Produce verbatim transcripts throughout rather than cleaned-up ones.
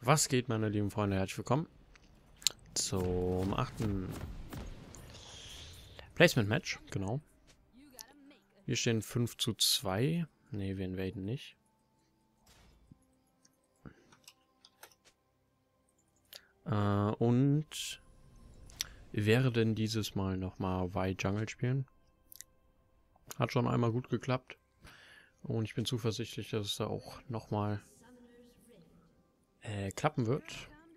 Was geht, meine lieben Freunde? Herzlich willkommen zum achten Placement-Match. Genau. Wir stehen fünf zu zwei. Ne, wir invaden nicht. Äh, und wir werden dieses Mal nochmal Y Jungle spielen. Hat schon einmal gut geklappt. Und ich bin zuversichtlich, dass es da auch nochmal äh, klappen wird.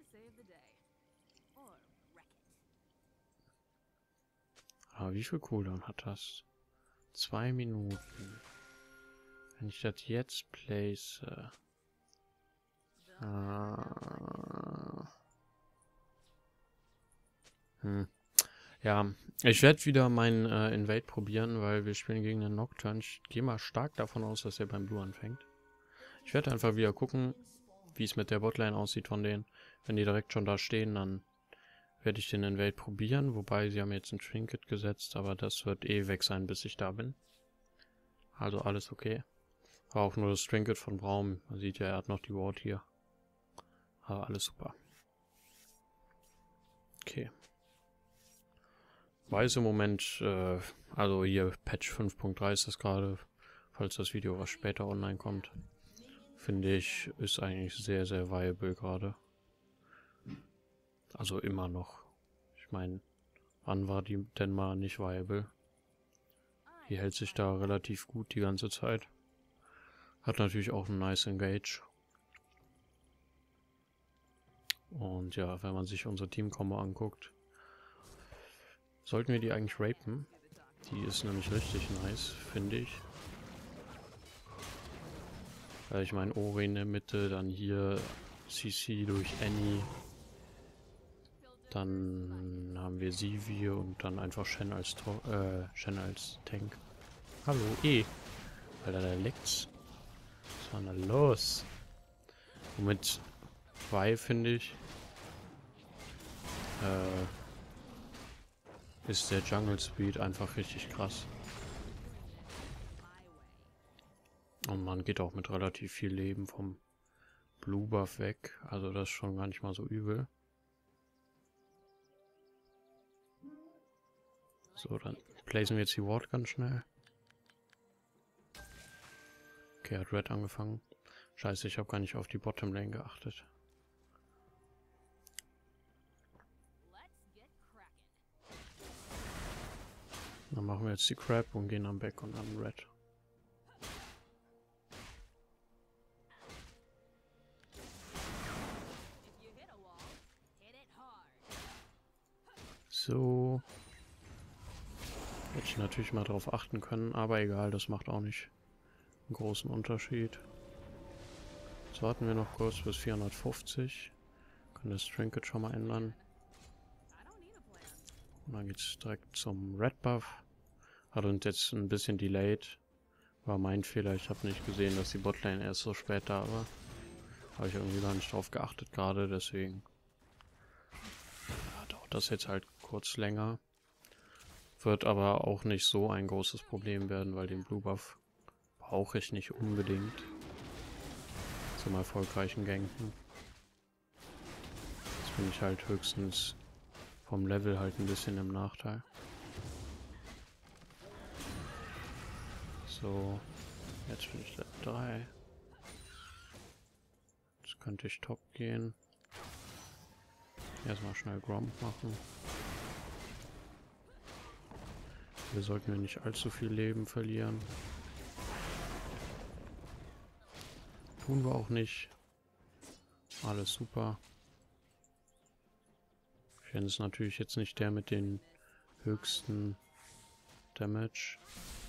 Aber wie viel Cooldown hat das? Zwei Minuten. Wenn ich das jetzt place. Äh, hm. Ja, ich werde wieder meinen äh, Invade probieren, weil wir spielen gegen den Nocturne. Ich gehe mal stark davon aus, dass er beim Blue anfängt. Ich werde einfach wieder gucken, wie es mit der Botlane aussieht von denen. Wenn die direkt schon da stehen, dann werde ich den Invade probieren. Wobei, sie haben jetzt ein Trinket gesetzt, aber das wird eh weg sein, bis ich da bin. Also alles okay. War auch nur das Trinket von Braum. Man sieht ja, er hat noch die Ward hier. Aber alles super. Okay. Weiß im Moment, äh, also hier Patch fünf Punkt drei ist das gerade, falls das Video was später online kommt. Finde ich, ist eigentlich sehr, sehr viable gerade. Also immer noch. Ich meine, wann war die denn mal nicht viable? Die hält sich da relativ gut die ganze Zeit. Hat natürlich auch einen nice Engage. Und ja, wenn man sich unser Team-Kombo anguckt, sollten wir die eigentlich rapen. Die ist nämlich richtig nice, finde ich. Äh, ich meine, Ori in der Mitte, dann hier C C durch Annie. Dann haben wir Sivir und dann einfach Shen als, Tor äh, Shen als Tank. Hallo, E. Alter, da leckt's. Was war denn da los? Und mit zwei finde ich, äh, ist der Jungle Speed einfach richtig krass. Und man geht auch mit relativ viel Leben vom Blue Buff weg. Also das ist schon gar nicht mal so übel. So, dann placen wir jetzt die Ward ganz schnell. Okay, hat Red angefangen. Scheiße, ich habe gar nicht auf die Bottom Lane geachtet. Dann machen wir jetzt die Crab und gehen am Back und dann Red. So. Hätte ich natürlich mal drauf achten können, aber egal, das macht auch nicht einen großen Unterschied. Jetzt warten wir noch kurz bis vierhundertfünfzig. Können das Trinket schon mal ändern. Und dann geht es direkt zum Red Buff. Hat uns jetzt ein bisschen delayed. War mein Fehler, ich habe nicht gesehen, dass die Botlane erst so spät da war. Habe ich irgendwie gar nicht drauf geachtet gerade, deswegen ja, dauert das jetzt halt kurz länger. Wird aber auch nicht so ein großes Problem werden, weil den Blue Buff brauche ich nicht unbedingt zum erfolgreichen Ganken. Jetzt bin ich halt höchstens vom Level halt ein bisschen im Nachteil. So, jetzt bin ich Level drei. Jetzt könnte ich Top gehen. Erstmal schnell Gromp machen. Hier sollten wir nicht allzu viel Leben verlieren. Tun wir auch nicht. Alles super. Shen ist natürlich jetzt nicht der mit den höchsten Damage.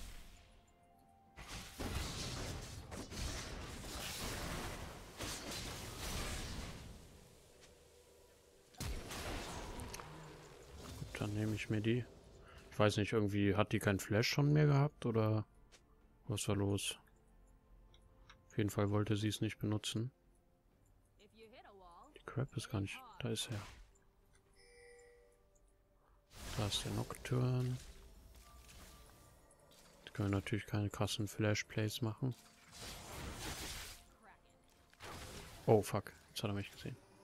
Gut, dann nehme ich mir die. Ich weiß nicht, irgendwie hat die kein Flash schon mehr gehabt oder was war los? Auf jeden Fall wollte sie es nicht benutzen. Die Crab ist gar nicht... Da ist er. Da ist der Nocturne. Jetzt können wir natürlich keine krassen Flash-Plays machen. Oh fuck, jetzt hat er mich gesehen.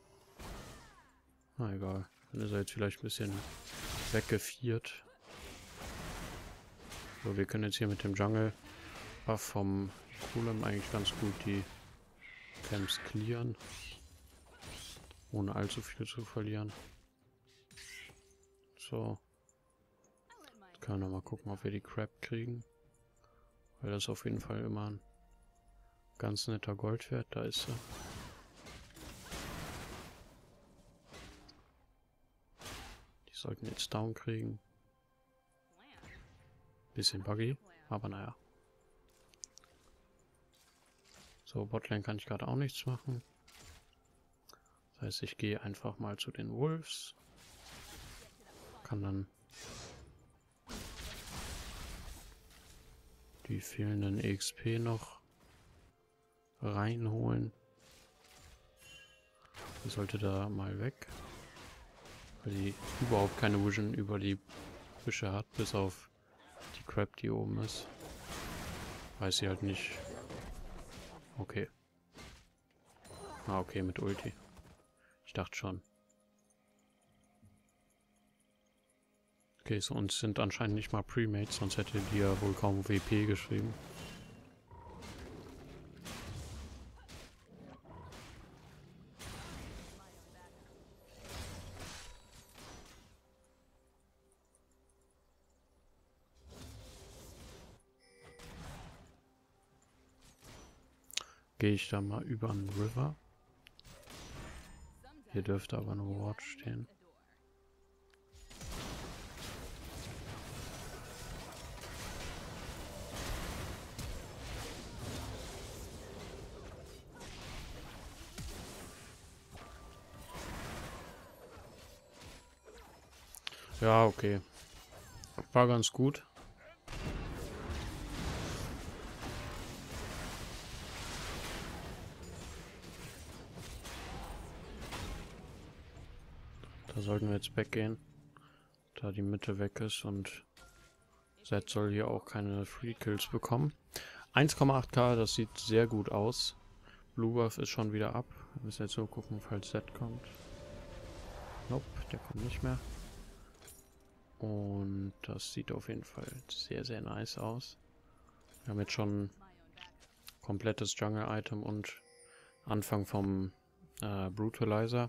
Na egal. Dann ist er jetzt vielleicht ein bisschen weggeviert. So, wir können jetzt hier mit dem Jungle Buff vom Golem eigentlich ganz gut die Camps clearen. Ohne allzu viel zu verlieren. So. Jetzt können wir noch mal gucken, ob wir die Crab kriegen. Weil das ist auf jeden Fall immer ein ganz netter Goldwert. Da ist sie. Die sollten jetzt down kriegen. Bisschen buggy, aber naja. So, Botlane kann ich gerade auch nichts machen. Das heißt, ich gehe einfach mal zu den Wolves. Kann dann die fehlenden E X P noch reinholen. Die sollte da mal weg. Weil die überhaupt keine Vision über die Büsche hat, bis auf die Crab, die oben ist. Weiß sie halt nicht. Okay. Ah, okay, mit Ulti. Ich dachte schon. Okay, so uns sind anscheinend nicht mal Premates, sonst hätte die ja wohl kaum W P geschrieben. Gehe ich da mal über den River. Hier dürfte aber eine Ward stehen. Ja, okay. War ganz gut. Da sollten wir jetzt weggehen, da die Mitte weg ist und Zed soll hier auch keine Free Kills bekommen. eins Komma acht K, das sieht sehr gut aus. Blue Buff ist schon wieder ab. Wir müssen jetzt nur gucken, falls Zed kommt. Nope, der kommt nicht mehr. Und das sieht auf jeden Fall sehr, sehr nice aus. Wir haben jetzt schon komplettes Jungle-Item und Anfang vom äh, Brutalizer.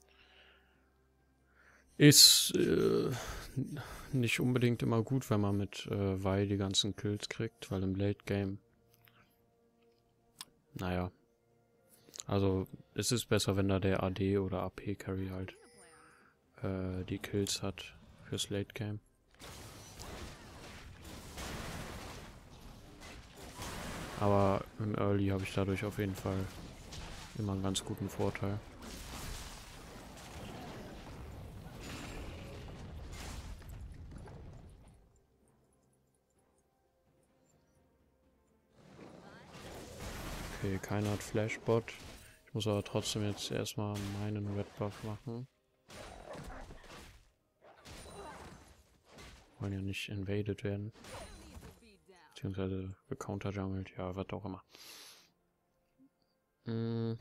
Ist äh, nicht unbedingt immer gut, wenn man mit äh, Vi die ganzen Kills kriegt, weil im Late Game, naja, also es ist besser, wenn da der A D oder A P Carry halt äh, die Kills hat fürs Late Game. Aber im Early habe ich dadurch auf jeden Fall immer einen ganz guten Vorteil. Okay, keiner hat Flashbot. Ich muss aber trotzdem jetzt erstmal meinen Red Buff machen. Wollen ja nicht invaded werden. Beziehungsweise gecounterjungelt, ja, was auch immer. Hm.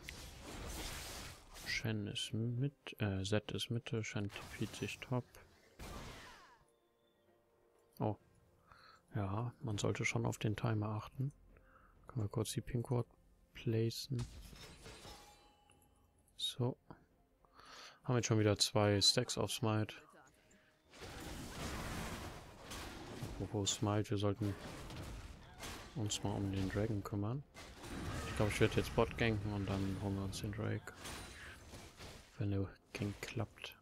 Shen ist mit, äh, Zed ist Mitte, Shen tipiert sich top. Oh. Ja, man sollte schon auf den Timer achten. Können wir kurz die Pink Ward placen. So. Haben jetzt schon wieder zwei Stacks auf Smite. Apropos Smite, wir sollten uns mal um den Dragon kümmern. Ich glaube, ich werde jetzt Bot ganken und dann holen wir uns den Drake. Wenn der Gank klappt.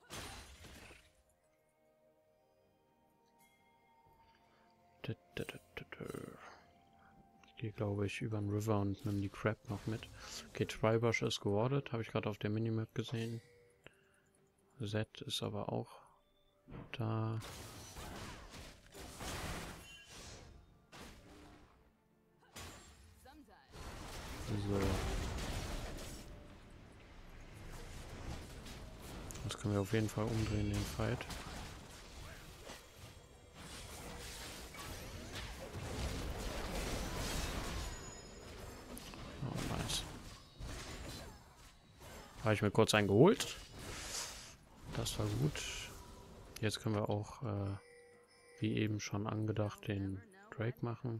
Ich gehe, glaube ich, über den River und nehme die Crab noch mit. Okay, Tribush ist gewardet, habe ich gerade auf der Minimap gesehen. Zed ist aber auch da. So. Das können wir auf jeden Fall umdrehen, den Fight. Oh, nice. Habe ich mir kurz einen geholt. Das war gut. Jetzt können wir auch, äh, wie eben schon angedacht, den Drake machen.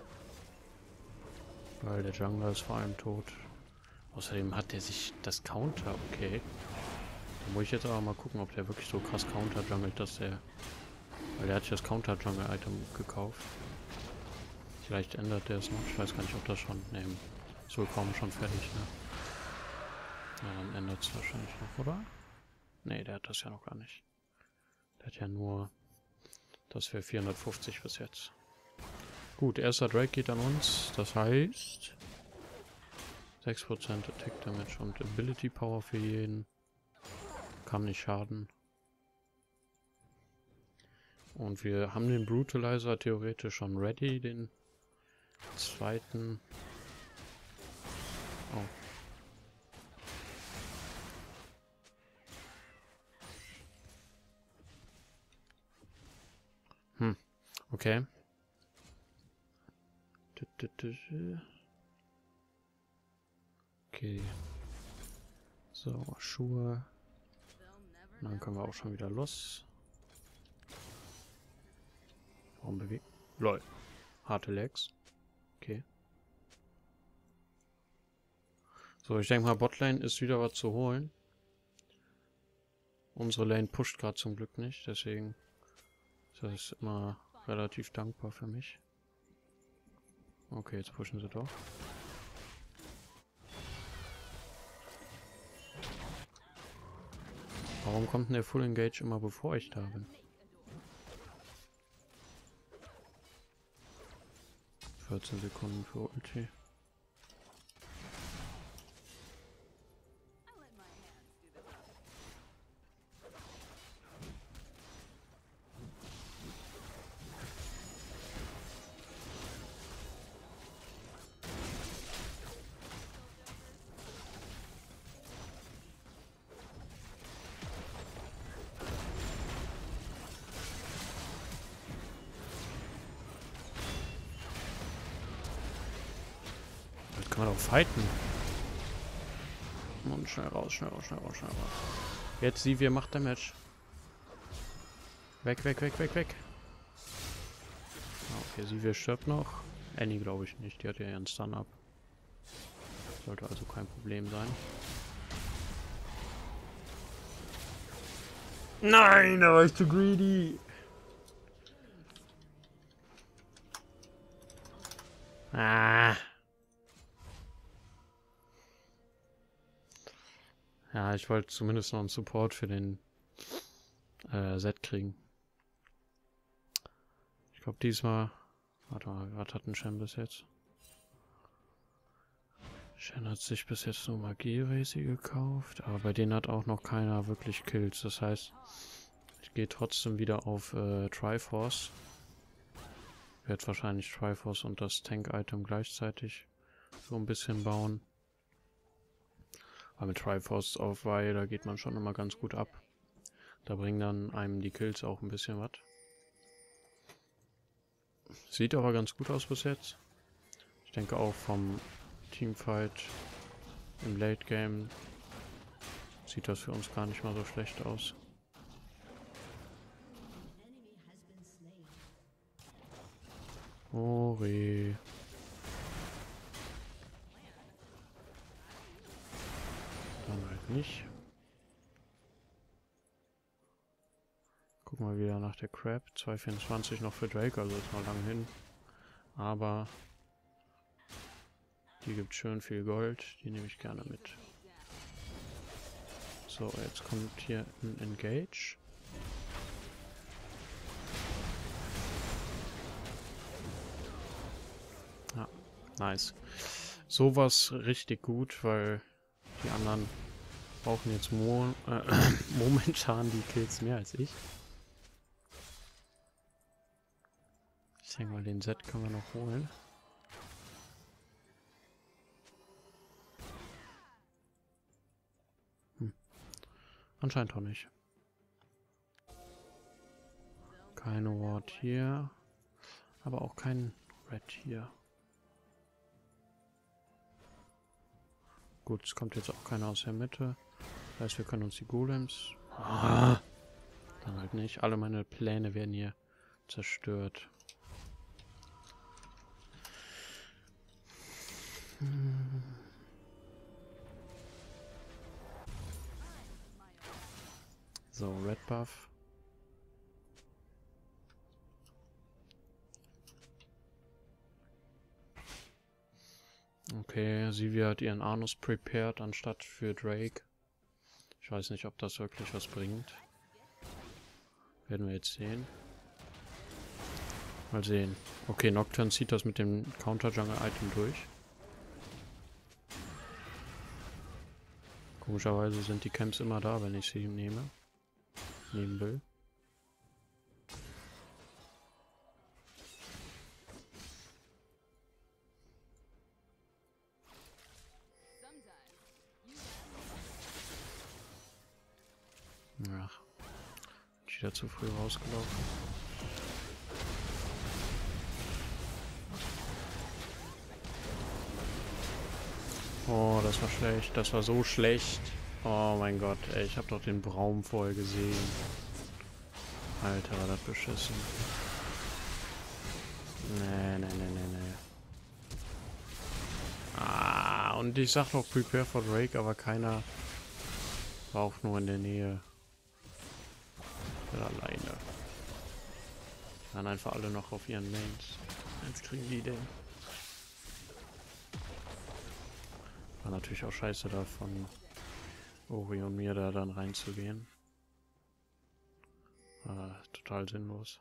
Weil der Jungler ist vor allem tot. Außerdem hat der sich das Counter, okay. Da muss ich jetzt aber mal gucken, ob der wirklich so krass Counter-jungelt, dass der... Weil der hat sich das Counter-Jungle-Item gekauft. Vielleicht ändert der es noch. Ich weiß gar nicht, ob das schon... Ne, ist wohl kaum schon fertig, ne? Ja, dann ändert es wahrscheinlich noch, oder? Ne, der hat das ja noch gar nicht. Der hat ja nur... Das wäre vierhundertfünfzig bis jetzt. Gut, erster Drake geht an uns. Das heißt... sechs Prozent Attack Damage und Ability Power für jeden. Kann nicht schaden. Und wir haben den Brutalizer theoretisch schon ready, den zweiten. Oh. Hm, okay. Okay. So, Schuhe. Und dann können wir auch schon wieder los. Warum bewegt? Lol. Harte Legs. Okay. So, ich denke mal, Botlane ist wieder was zu holen. Unsere Lane pusht gerade zum Glück nicht, deswegen ist das immer relativ dankbar für mich. Okay, jetzt pushen sie doch. Warum kommt denn der Full Engage immer bevor ich da bin? vierzehn Sekunden für Ulti. Kann man doch fighten. Und schnell raus, schnell raus, schnell raus, schnell raus. Jetzt sie, wir macht Damage. Weg, weg, weg, weg, weg. Okay, sie, wir stirbt noch. Annie glaube ich nicht, die hat ja ihren Stun-Up. Sollte also kein Problem sein. Nein, da war ich zu greedy. Ah. Ja, ich wollte zumindest noch einen Support für den äh, Set kriegen. Ich glaube diesmal... Warte mal, was hat ein Shen bis jetzt? Shen hat sich bis jetzt nur Magie-Racy gekauft, aber bei denen hat auch noch keiner wirklich Kills. Das heißt, ich gehe trotzdem wieder auf äh, Triforce. Ich werde wahrscheinlich Triforce und das Tank-Item gleichzeitig so ein bisschen bauen. Aber mit Triforce auf Vi, da geht man schon immer ganz gut ab. Da bringen dann einem die Kills auch ein bisschen was. Sieht aber ganz gut aus bis jetzt. Ich denke auch vom Teamfight im Late Game sieht das für uns gar nicht mal so schlecht aus. Ori. Dann halt nicht. Gucken wir wieder nach der Crab. zwei vierundzwanzig noch für Drake, also ist noch lang hin. Aber die gibt schön viel Gold. Die nehme ich gerne mit. So, jetzt kommt hier ein Engage. Ja, nice. Sowas richtig gut, weil die anderen brauchen jetzt mo äh, momentan die Kills mehr als ich. Ich denke mal, den Set können wir noch holen. Hm. Anscheinend auch nicht. Keine Ward hier. Aber auch kein Red hier. Gut, es kommt jetzt auch keiner aus der Mitte. Das heißt, wir können uns die Golems Ah, dann halt nicht. Alle meine Pläne werden hier zerstört. Hm. So, Red Buff. Okay, Sivir hat ihren Anus prepared anstatt für Drake. Ich weiß nicht, ob das wirklich was bringt. Werden wir jetzt sehen. Mal sehen. Okay, Nocturne zieht das mit dem Counter-Jungle-Item durch. Komischerweise sind die Camps immer da, wenn ich sie nehme. Nehmen will. Ach, bin ich wieder zu früh rausgelaufen. Oh, das war schlecht. Das war so schlecht. Oh mein Gott, ey, ich habe doch den Braum vorher gesehen. Alter, war das beschissen. Nee, nee, nee, nee, nee. Ah, und ich sag noch Prepare for Drake, aber keiner war auch nur in der Nähe. Ich bin alleine. Die waren einfach alle noch auf ihren Lanes. Jetzt kriegen die den. War natürlich auch scheiße da von Ori und mir da dann reinzugehen. Ah, total sinnlos.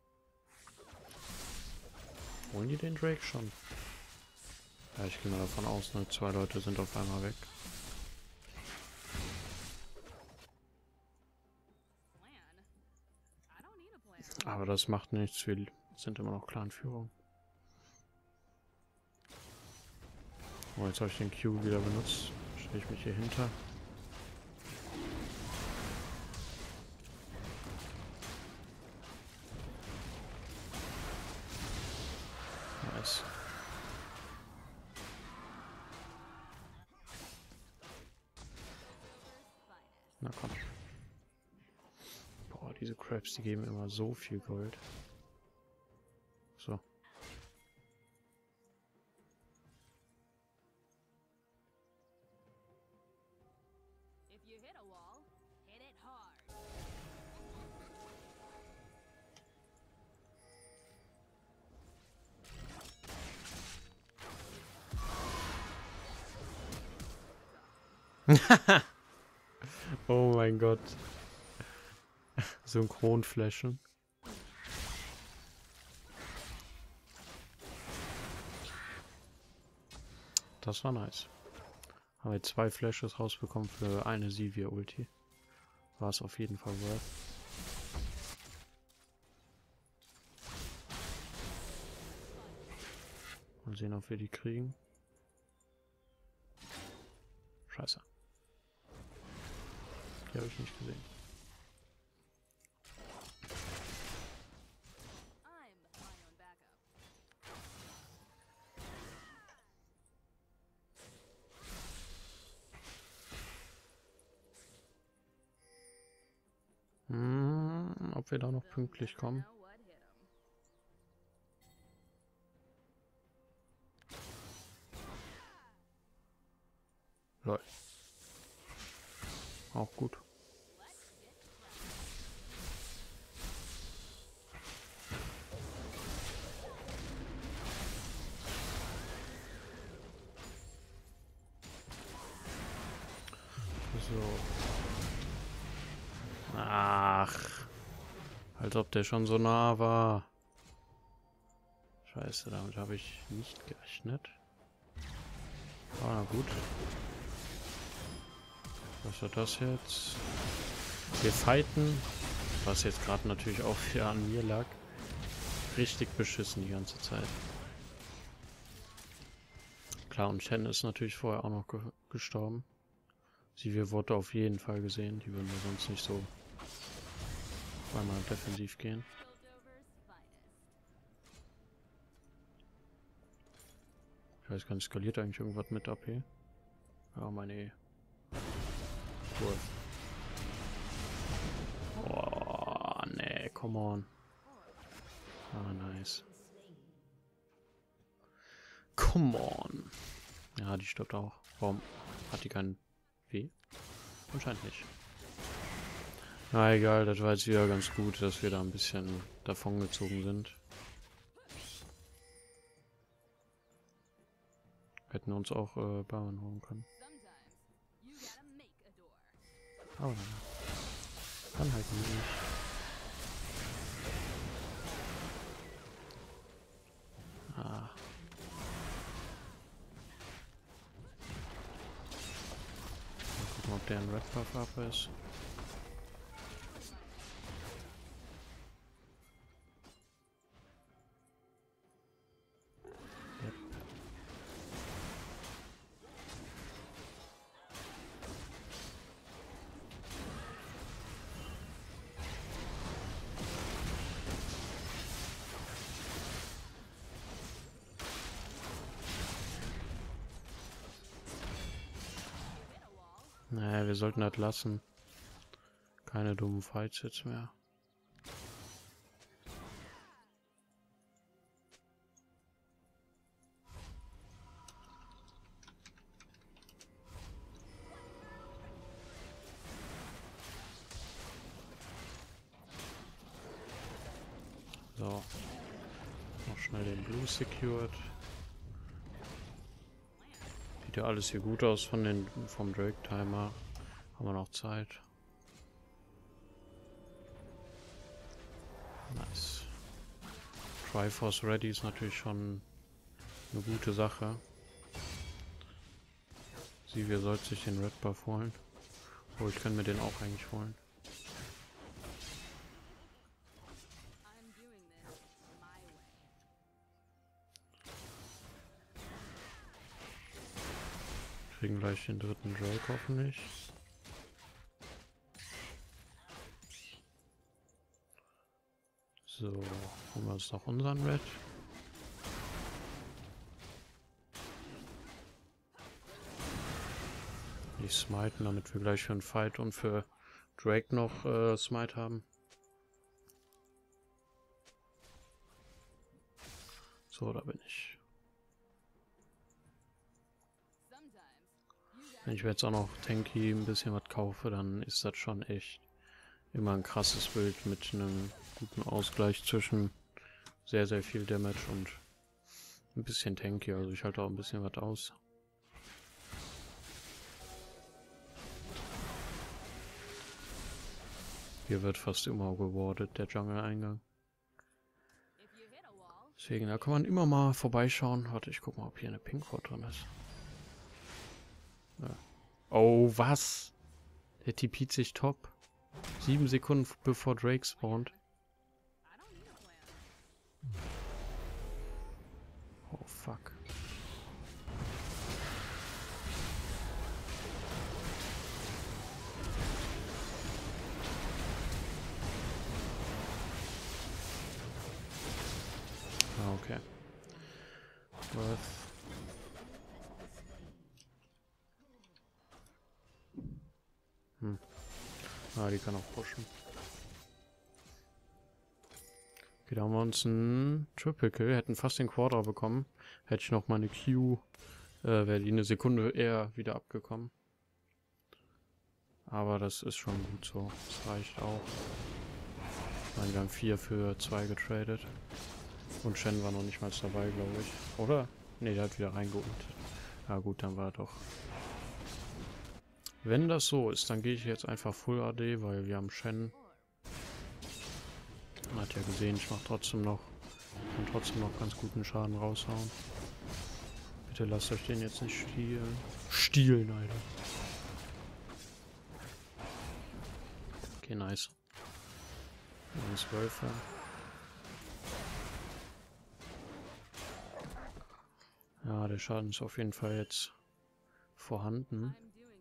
Holen die den Drake schon? Ja, ich gehe mal davon aus, ne? Zwei Leute sind auf einmal weg. Aber das macht nichts, wir sind immer noch klar in Führung. Oh, jetzt habe ich den Q wieder benutzt. Stelle ich mich hier hinter. Nice. Na komm. Boah, diese Crabs, die geben immer so viel Gold. So. Oh mein Gott. Synchronflashen. Das war nice. Haben wir zwei Flashes rausbekommen für eine Sivir-Ulti. War es auf jeden Fall worth. Mal sehen, ob wir die kriegen. Scheiße. Die habe ich nicht gesehen. Hm, ob wir da noch pünktlich kommen. Lol. Auch gut. So. Ach. Als ob der schon so nah war. Scheiße, damit habe ich nicht gerechnet. Aber na gut. Was wird das jetzt? Wir fighten. Was jetzt gerade natürlich auch wieder an mir lag. Richtig beschissen die ganze Zeit. Klar, und Shen ist natürlich vorher auch noch ge gestorben. Sie wurde auf jeden Fall gesehen. Die würden wir sonst nicht so zweimal defensiv gehen. Ich weiß gar nicht, skaliert eigentlich irgendwas mit A P? Ja, meine E. Cool. Come on. Ah, nice. Come on. Ja, die stirbt auch. Warum hat die keinen W? Anscheinend nicht. Na egal, das war jetzt wieder ganz gut, dass wir da ein bisschen davon gezogen sind. Hätten uns auch äh, Bauern holen können. Aber dann halt nicht. Ah. Mal gucken, ob der ein Red Buff ab ist. Naja, wir sollten das lassen. Keine dummen Fights jetzt mehr. So. Noch schnell den Blue secured. Sieht ja alles hier gut aus von den vom Drake-Timer. Haben wir noch Zeit. Nice. Triforce ready ist natürlich schon eine gute Sache. Sie, wir sollten sich den Red Buff holen. Oh, ich kann mir den auch eigentlich holen. Kriegen gleich den dritten Drake hoffentlich. So, holen wir uns noch unseren Red. Nicht smiten, damit wir gleich für einen Fight und für Drake noch äh, Smite haben. So, da bin ich. Wenn ich mir jetzt auch noch Tanky ein bisschen was kaufe, dann ist das schon echt immer ein krasses Bild mit einem guten Ausgleich zwischen sehr, sehr viel Damage und ein bisschen Tanky. Also ich halte auch ein bisschen was aus. Hier wird fast immer rewardet, der Jungle-Eingang. Deswegen, da kann man immer mal vorbeischauen. Warte, ich guck mal, ob hier eine Pinkward drin ist. Ja. Oh, was? Der T P't sich top. Sieben Sekunden bevor Drake spawnt. Oh, fuck. Ah, okay. Worth. Hm. Ah, die kann auch pushen. Okay, da haben wir uns einen Triple Kill. Hätten fast den Quarter bekommen. Hätte ich noch mal eine Q, äh, wäre die eine Sekunde eher wieder abgekommen. Aber das ist schon gut so. Das reicht auch. Ich meine, wir haben vier für zwei getradet. Und Shen war noch nicht mal dabei, glaube ich. Oder? Ne, der hat wieder reingeholt. Ja gut, dann war er doch. Wenn das so ist, dann gehe ich jetzt einfach Full A D, weil wir haben Shen. Man hat ja gesehen, ich mache trotzdem noch und trotzdem noch ganz guten Schaden raushauen. Bitte lasst euch den jetzt nicht stehlen. Stiehlen, Alter. Okay, nice. Ein Zwölfer. Ja, der Schaden ist auf jeden Fall jetzt vorhanden.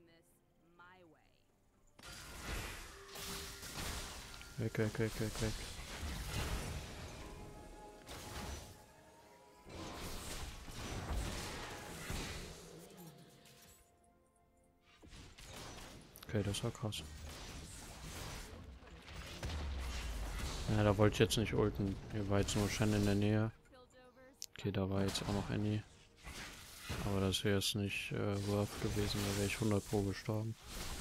Weg, weg, weg, weg, weg. Okay, das war krass. Ja, da wollte ich jetzt nicht ulten. Hier war jetzt nur Shen in der Nähe. Okay, da war jetzt auch noch Annie. Aber das wäre jetzt nicht äh, worth gewesen, da wäre ich hundert pro gestorben.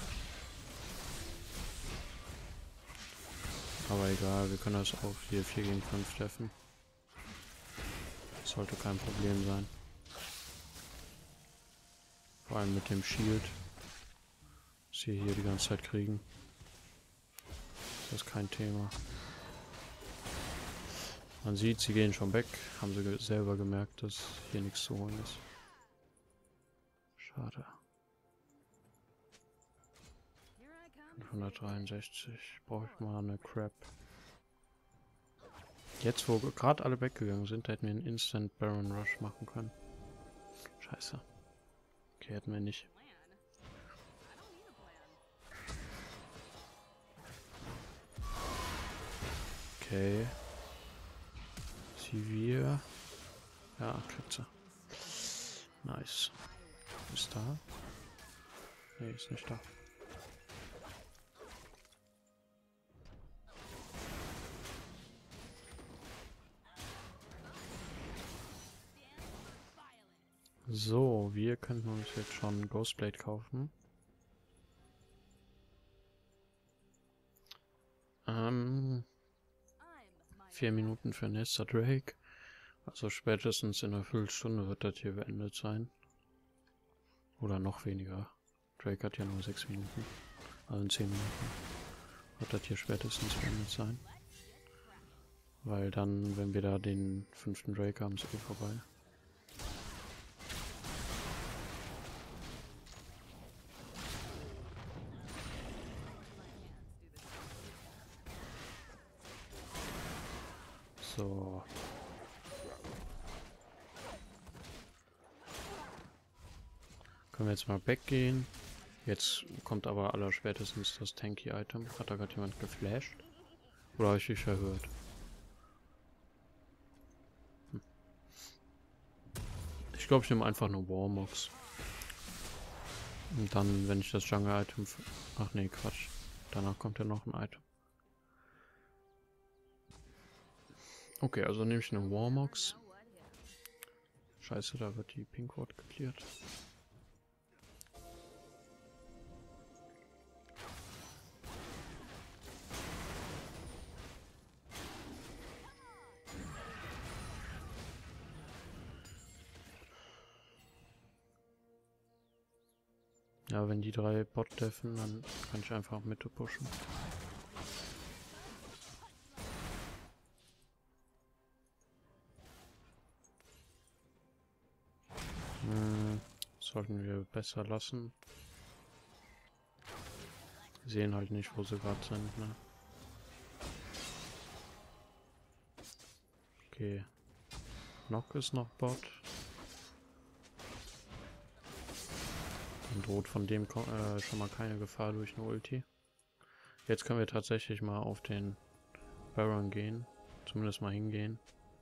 Aber egal, wir können das auch hier vier gegen fünf treffen. Das sollte kein Problem sein. Vor allem mit dem Shield. Was wir hier die ganze Zeit kriegen. Das ist kein Thema. Man sieht, sie gehen schon weg. Haben sie ge selber gemerkt, dass hier nichts zu holen ist. Schade. fünfhundertdreiundsechzig. Brauche ich mal eine Crap. Jetzt, wo gerade alle weggegangen sind, hätten wir einen Instant Baron Rush machen können. Scheiße. Okay, hätten wir nicht. Okay. Sie wir. Ja, kriegt sie. Nice. Ist da? Nee, ist nicht da. So, wir könnten uns jetzt schon Ghostblade kaufen. Ähm, vier Minuten für Nesta Drake. Also spätestens in einer Viertelstunde wird das hier beendet sein. Oder noch weniger. Drake hat ja nur sechs Minuten. Also in zehn Minuten wird das hier spätestens beendet sein. Weil dann, wenn wir da den fünften Drake haben, ist eh vorbei. So. Können wir jetzt mal weggehen. Jetzt kommt aber aller spätestens das Tanky-Item. Hat da gerade jemand geflasht? Oder habe ich mich verhört? Hm. Ich glaube, ich nehme einfach nur Warmox. Und dann, wenn ich das Jungle-Item... Ach nee, Quatsch. Danach kommt ja noch ein Item. Okay, also nehme ich eine Warmox. Scheiße, da wird die Pink Ward geklärt. Ja, wenn die drei Bot deffen, dann kann ich einfach Mitte pushen. Hm, sollten wir besser lassen. Wir sehen halt nicht, wo sie gerade sind, ne? Okay. Nock ist noch Bot. Dann droht von dem äh, schon mal keine Gefahr durch eine Ulti. Jetzt können wir tatsächlich mal auf den Baron gehen. Zumindest mal hingehen.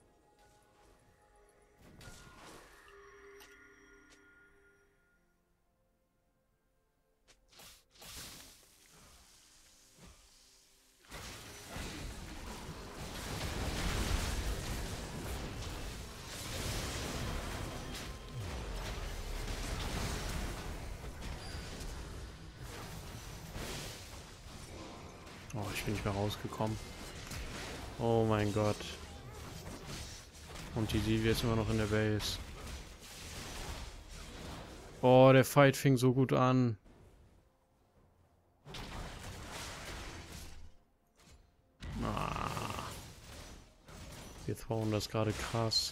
Oh, ich bin nicht mehr rausgekommen. Oh mein Gott. Und die Sivir ist immer noch in der Base. Oh, der Fight fing so gut an. Ah. Wir throwen das gerade krass.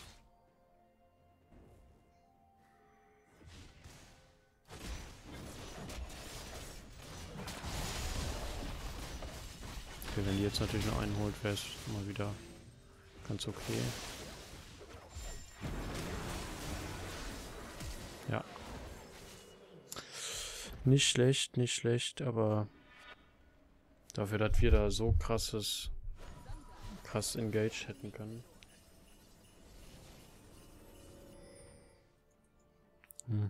Okay, wenn die jetzt natürlich noch einen holt, wäre es mal wieder ganz okay. Ja. Nicht schlecht, nicht schlecht, aber dafür, dass wir da so krasses, krass engaged hätten können. Hm.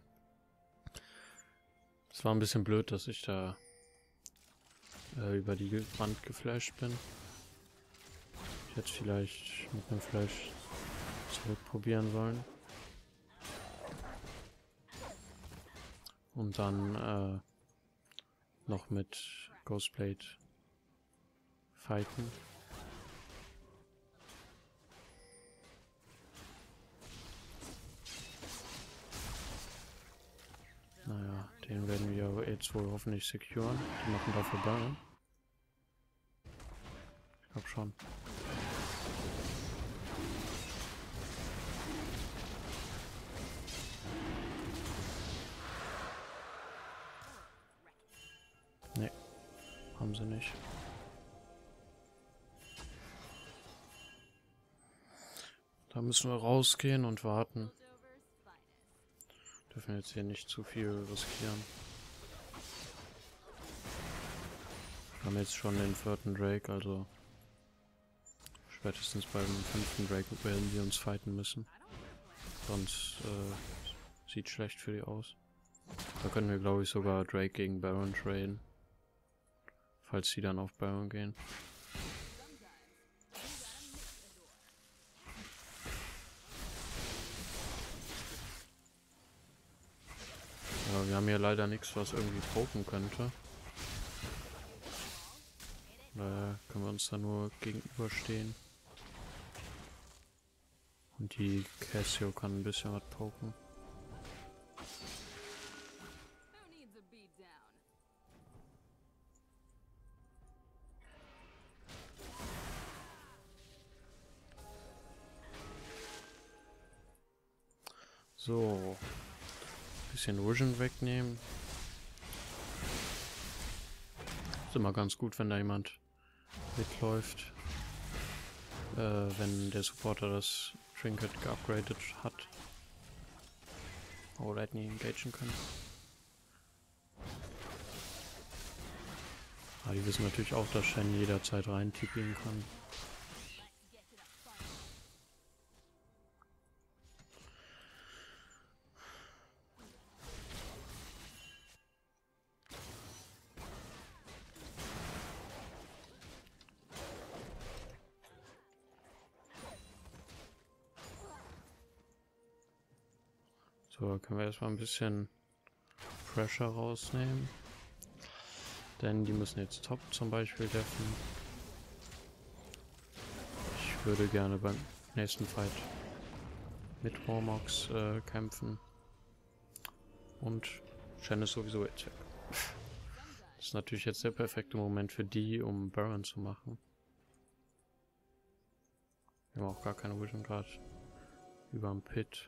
Es war ein bisschen blöd, dass ich da äh, über die Wand geflasht bin. Ich hätte vielleicht mit einem Flash zurückprobieren sollen. Und dann äh, noch mit Ghostblade fighten. Naja, den werden wir jetzt wohl hoffentlich securen. Die machen dafür Burn. Ich glaube schon. Nee, haben sie nicht. Da müssen wir rausgehen und warten. Dürfen jetzt hier nicht zu viel riskieren. Wir haben jetzt schon den vierten Drake, also spätestens beim fünften Drake werden wir uns fighten müssen. Sonst äh, sieht schlecht für die aus. Da können wir, glaube ich, sogar Drake gegen Baron traden. Falls sie dann auf Baron gehen. Ja, wir haben hier leider nichts, was irgendwie poken könnte. Daher können wir uns da nur gegenüberstehen. Und die Cassio kann ein bisschen was poken. So. Bisschen Vision wegnehmen. Ist immer ganz gut, wenn da jemand mitläuft. Äh, wenn der Supporter das Trinket geupgradet hat. Oder hätten ihn engagen können. Aber die wissen natürlich auch, dass Shen jederzeit rein T P'n kann. So, können wir erstmal ein bisschen Pressure rausnehmen. Denn die müssen jetzt Top zum Beispiel deffen. Ich würde gerne beim nächsten Fight mit Warmox äh, kämpfen. Und Shen ist sowieso jetzt weg. Das ist natürlich jetzt der perfekte Moment für die, um Baron zu machen. Wir haben auch gar keine Vision gerade über dem Pit.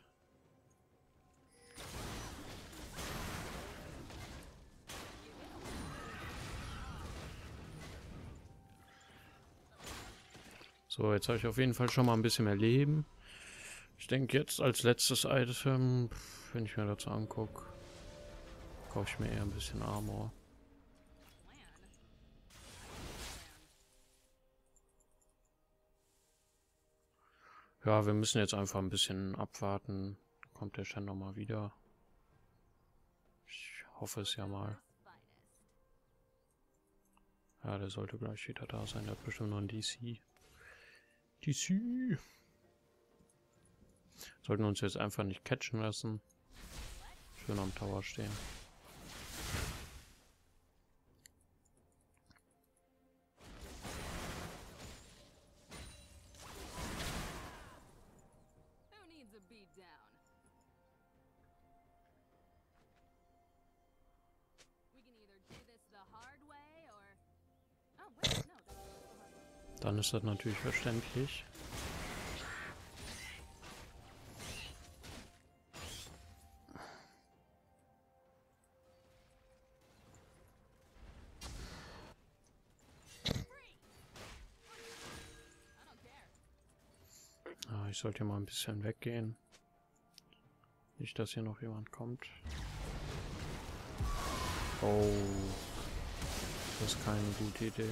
So, jetzt habe ich auf jeden Fall schon mal ein bisschen mehr Leben. Ich denke jetzt als letztes Item, wenn ich mir dazu angucke, kaufe ich mir eher ein bisschen Armor. Ja, wir müssen jetzt einfach ein bisschen abwarten. Kommt der Shen nochmal wieder? Ich hoffe es ja mal. Ja, der sollte gleich wieder da sein. Der hat bestimmt noch ein D C. D C! Sollten uns jetzt einfach nicht catchen lassen. Schön am Tower stehen. Dann ist das natürlich verständlich. Ah, ich sollte mal ein bisschen weggehen. Nicht, dass hier noch jemand kommt. Oh, das ist keine gute Idee.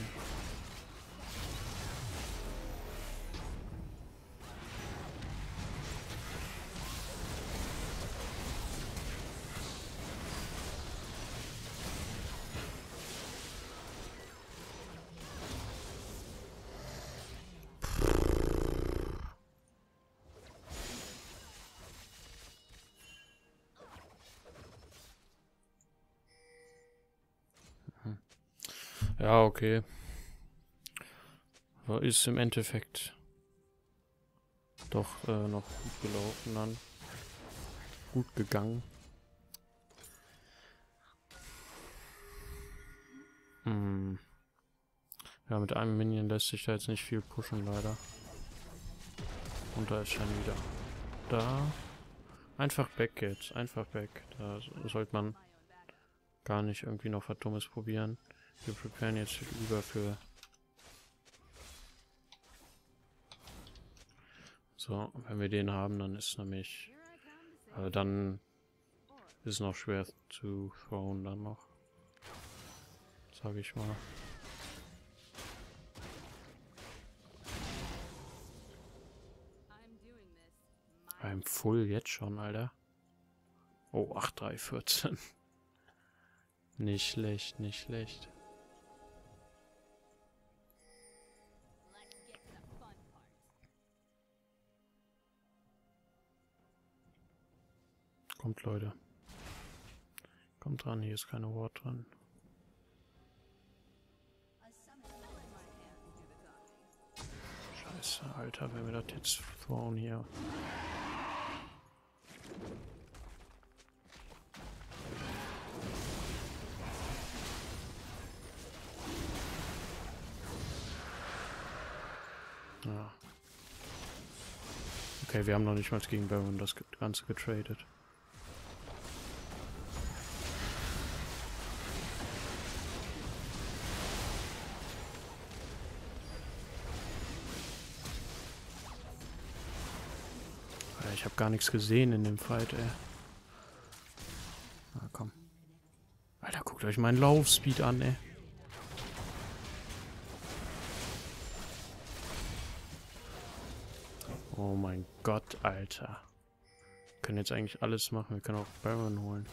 Ja, okay. Aber ist im Endeffekt doch äh, noch gut gelaufen dann. Gut gegangen. Hm. Ja, mit einem Minion lässt sich da jetzt nicht viel pushen, leider. Und da ist schon wieder. Da. Einfach back jetzt. Einfach back. Da sollte man gar nicht irgendwie noch was Dummes probieren. Wir preparen jetzt lieber für... So, wenn wir den haben, dann ist nämlich... Äh, dann ist es noch schwer zu throwen dann noch. Sag ich mal. I'm full jetzt schon, Alter. Oh, acht drei vierzehn. Nicht schlecht, nicht schlecht. Kommt, Leute. Kommt dran, hier ist keine Ward dran. Scheiße, Alter, wer mir das jetzt thrown hier. Ja. Okay, wir haben noch nicht mal gegen Baron das Ganze getradet. Ich habe gar nichts gesehen in dem Fight, ey. Na komm. Alter, guckt euch meinen Laufspeed an, ey. Oh mein Gott, Alter. Wir können jetzt eigentlich alles machen. Wir können auch Baron holen.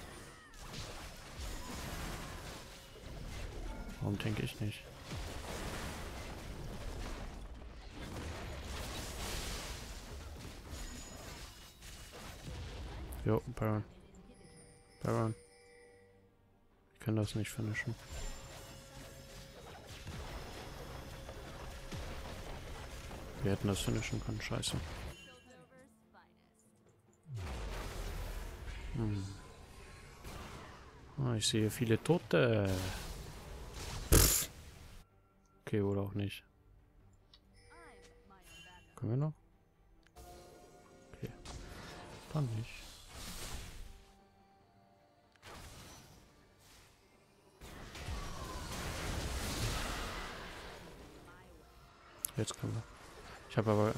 Warum denke ich nicht? Jo, Baron. Baron. Ich kann das nicht finishen. Wir hätten das finishen können, scheiße. Hm. Oh, ich sehe viele Tote. Pff. Okay, oder auch nicht. Können wir noch? Okay. Dann nicht. Jetzt können wir. Ich habe aber...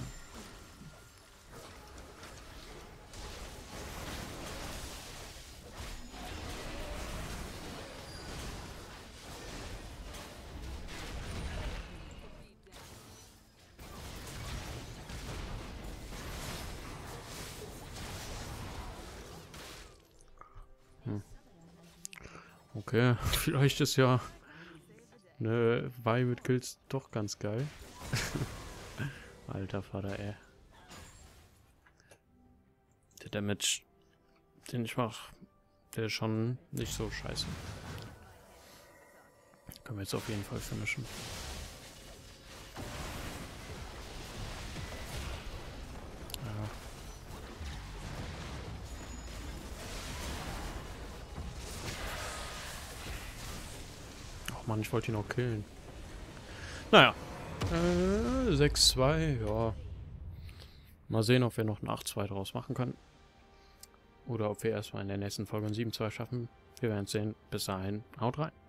Hm. Okay, vielleicht ist ja eine Vi mit Kills doch ganz geil. Alter Vater, ey. Der Damage, den ich mache, der ist schon nicht so scheiße. Können wir jetzt auf jeden Fall finishen. Ja. Ach man, ich wollte ihn auch killen. Naja. Äh, sechs zwei, ja. Mal sehen, ob wir noch ein acht zwei draus machen können. Oder ob wir erstmal in der nächsten Folge ein sieben zwei schaffen. Wir werden es sehen. Bis dahin, haut rein.